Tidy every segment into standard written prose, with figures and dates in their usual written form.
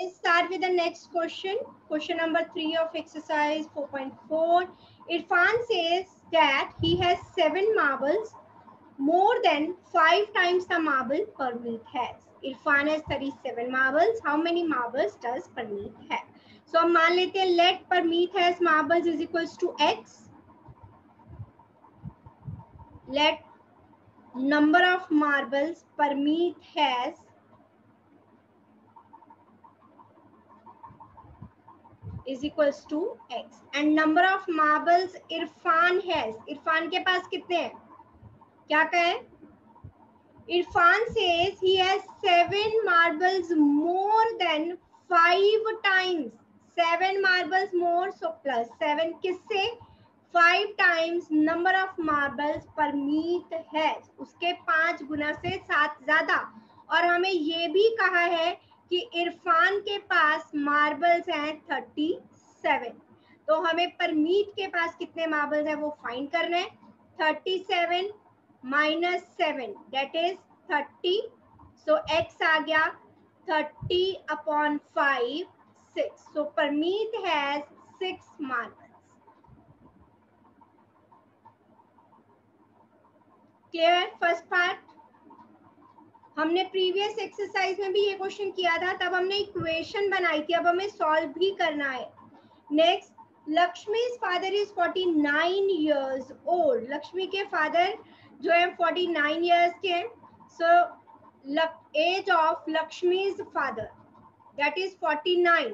Let's start with the next question. Question number 3 of exercise 4.4. Irfan says that he has 7 marbles, more than 5 times the marble Parmeet has. Irfan has 37 marbles. How many marbles does Parmeet have? So हम मान लेते हैं let Parmeet has marbles is equals to x. Let number of marbles Parmeet has is equals to x and number of marbles Irfan has. Irfan के पास कितने हैं? क्या कहे? Irfan says he has 7 marbles more than 5 times. 7 marbles more, so plus 7 किससे? 5 times number of marbles Parmeet has. उसके 5 गुना से 7 ज्यादा. और हमें ये भी कहा है कि इरफान के पास मार्बल्स हैं 37. तो हमें परमीत के पास कितने मार्बल्स हैं वो फाइंड करना है. 37 minus 7 that is 30. So x आ गया 30 upon 5 6. So Parmeet has 6 marbles. Clear first part? हमने प्रीवियस एक्सरसाइज में भी ये क्वेश्चन किया था, तब हमने इक्वेशन बनाई थी, अब हमें सॉल्व भी करना है. Next, Lakshmi's father is 49 years old. Lakshmi के फादर जो है 49 years के. So age of Lakshmi's father that is 49.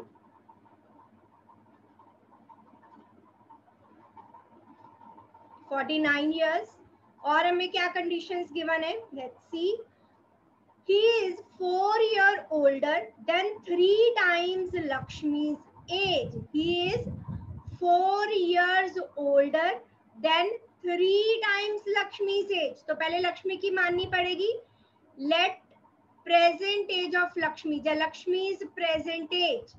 years. और हमें क्या कंडीशंस गिवन है? Let's see. He is 4 years older than 3 times Lakshmi's age. He is 4 years older than 3 times Lakshmi's age. तो पहले लक्ष्मी की माननी पड़ेगी. Let present age of Lakshmi. The Lakshmi's present age.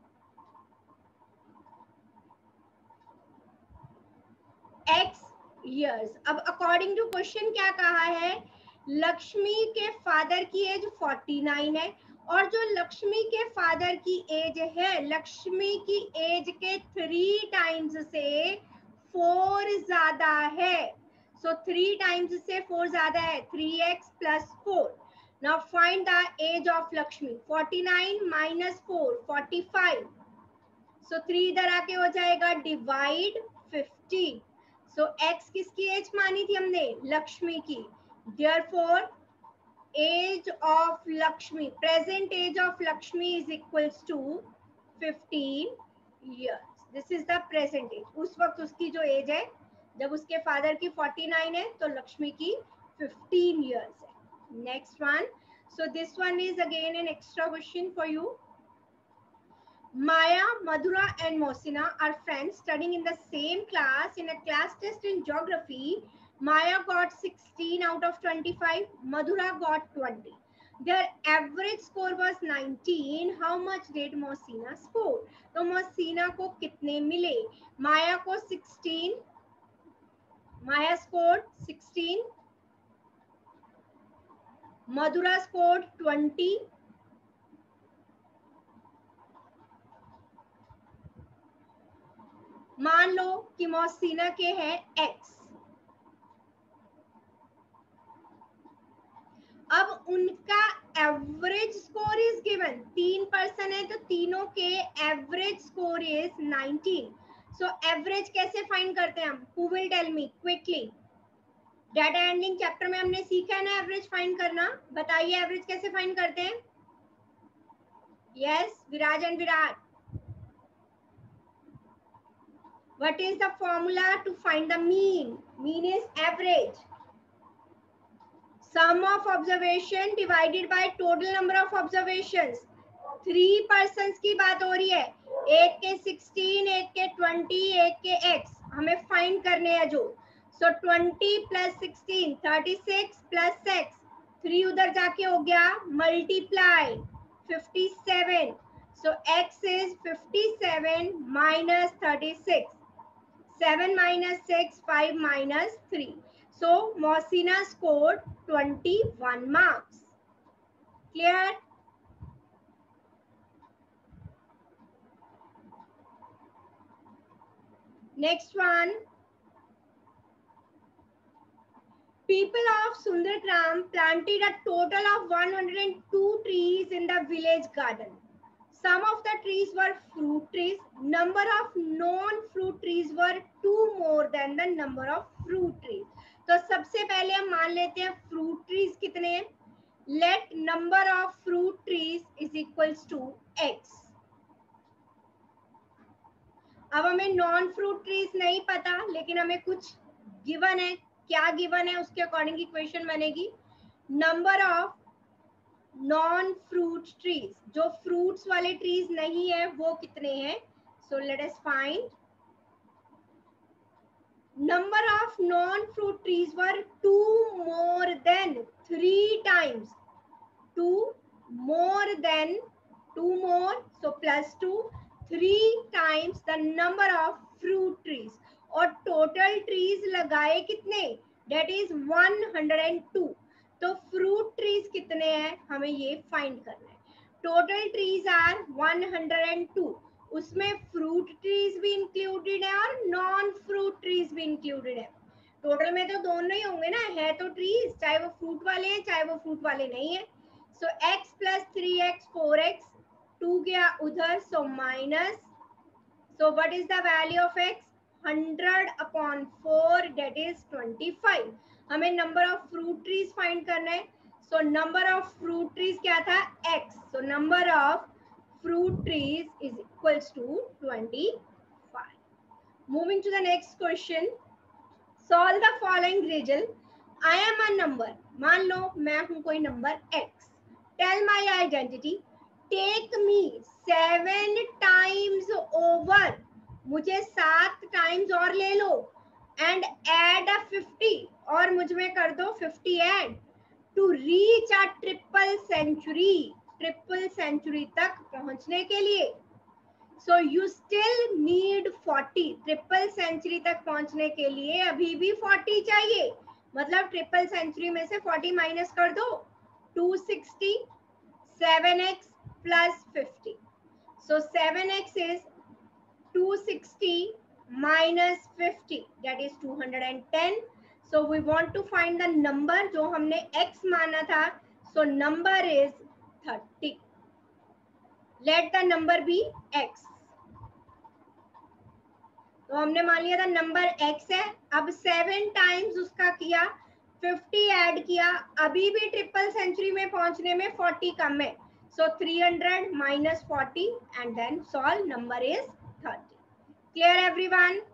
X years. अब according to question क्या कहा है? लक्ष्मी के फादर की एज 49 है और जो लक्ष्मी के फादर की एज है लक्ष्मी की एज के 3 टाइम्स से 4 ज्यादा है. सो 3 टाइम्स से 4 ज्यादा है. 3x plus 4. Now find the age of Lakshmi. 49 minus 4 45. So 3 इधर आके हो जाएगा डिवाइड 50. सो x किसकी एज मानी थी हमने? लक्ष्मी की. Therefore, age of Lakshmi, present age of Lakshmi is equals to 15 years. This is the present age. उस वक्त उसकी जो एज है जब उसके फादर की 49 है तो लक्ष्मी की 15 years है. Next one. So this one is again an extra question for you. Maya, Madhura and Mohsina are friends studying in the same class. In a class test in geography, Maya got 16 out of 25. Madhura got 20. Their average score was 19. How much did Mohsina score? तो Mohsina को कितने मिले? Maya को 16. Maya scored 16. Madhura scored 20. मान लो कि Mohsina के हैं x. अब उनका average score is given. 3 person है तो तीनों के average score is 19. So average कैसे फाइंड करते हैं हम? Who will tell me quickly? Data handling chapter में हमने सीखा है ना एवरेज फाइंड करना. बताइए एवरेज कैसे फाइंड करते हैं? Yes, Viraj and Virat. What is the formula to find the mean? Mean is average. Sum of observation divided by total number of observations. 3 persons की बात हो रही है. एक के 16, एक के 20, एक के x. हमें फाइंड करने हैं जो. So 20 plus 16 36 plus x. 3 उधर जाके हो गया multiply 57. So x is 57 minus 36. 7 minus 6, 5 minus 3. So Mohsina scored 21 marks. Clear? Next one, people of Sundargram planted a total of 102 trees in the village garden. Some of the trees were fruit trees. Number of non-fruit trees were 2 more than the number of fruit trees. तो सबसे पहले हम मान लेते हैं fruit trees कितने हैं. Let number of fruit trees is equals to x. अब हमें नॉन फ्रूट ट्रीज नहीं पता, लेकिन हमें कुछ गिवन है. क्या गिवन है उसके अकॉर्डिंग इक्वेशन बनेगी. Number of non fruit trees, जो फ्रूट्स वाले ट्रीज नहीं है वो कितने हैं. So let us find number of non fruit trees were 2 more than 3 times, 2 more than 2 more, so plus 2, 3 times the number of fruit trees. और total trees लगाए कितने, डेट इज 102. तो फ्रूट ट्रीज कितने हैं हमें ये फाइंड करना है. Total trees are 102. उसमें फ्रूट ट्रीज भी इंक्लूडेड है और नॉन फ्रूट ट्रीज भी इंक्लूडेड है. टोटल में तो दोनों ही होंगे ना, है तो ट्रीज, चाहे वो फ्रूट वाले हैं चाहे वो फ्रूट वाले नहीं है. सो x plus 3x 4x, 2 गया उधर, so minus. So what is the value of x, 100 upon 4, that is 25. हमें number of fruit trees find करना है. So number of fruit trees क्या था, x. So number of fruit trees is equals to 25. Moving to the next question. Solve the following riddle. I am a number, मान लो मैं हूं कोई नंबर x. Tell my identity. Take me 7 times over, मुझे 7 times और ले लो. And add अ 50, और मुझ में कर दो 50 add. To reach a triple century, triple century तक पहुंचने के लिए. So you still need 40. Triple century तक पहुंचने के लिए अभी भी 40 चाहिए. मतलब ट्रिपल सेंचुरी में से 40 माइनस कर दो, 260, 7x plus 50. So 7x is 260 minus 50, that is 210. So we want to find the number जो हमने x माना था. So number is 30. Let the number be x. तो हमने मान लिया था नंबर x है. अब 7 टाइम्स उसका किया, 50 ऐड किया, अभी भी ट्रिपल सेंचुरी में पहुंचने में 40 कम है. So 300 minus 40 and then solve, number is 30. Clear everyone?